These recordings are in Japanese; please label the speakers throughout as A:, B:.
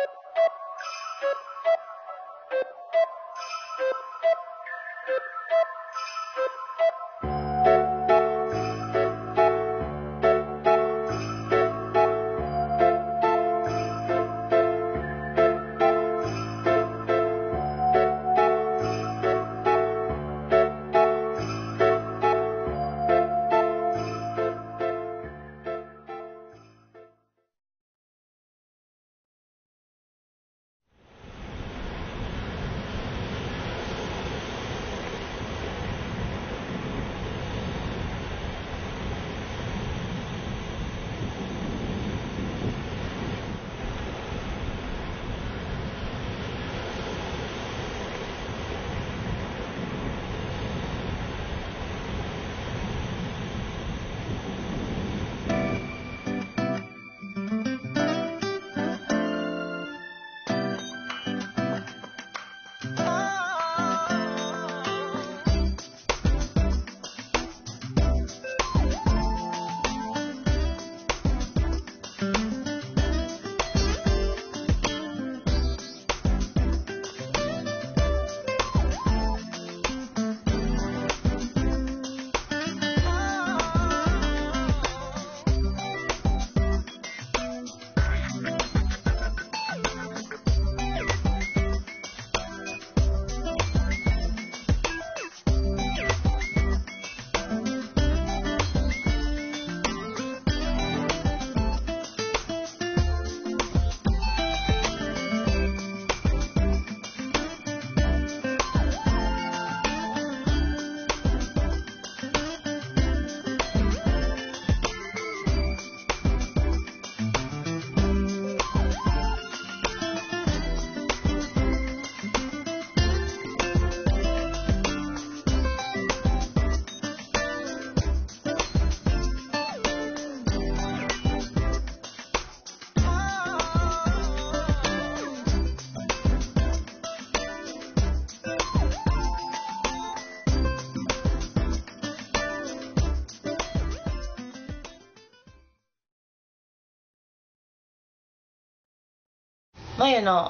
A: まゆの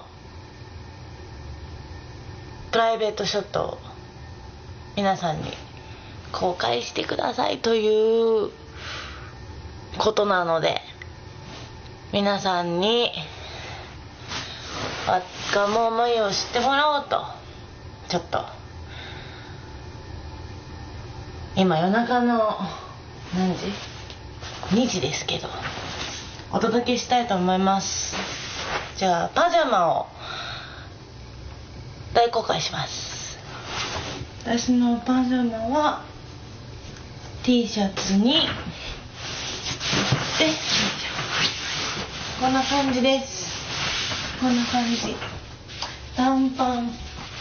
A: プライベートショットを皆さんに公開してくださいということなので、皆さんにわっかもまゆを知ってもらおうと、ちょっと今夜中の何時 ?2 時ですけどお届けしたいと思います。じゃあパジャマを大公開します。私のパジャマは T シャツにでこんな感じです。こんな感じ、短パン、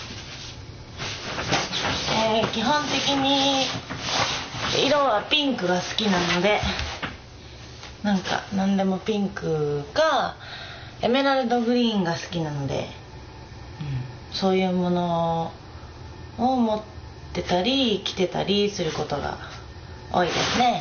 A: 基本的に色はピンクが好きなので、なんか何でもピンクかエメラルドグリーンが好きなので、そういうものを持ってたり着てたりすることが多いですね。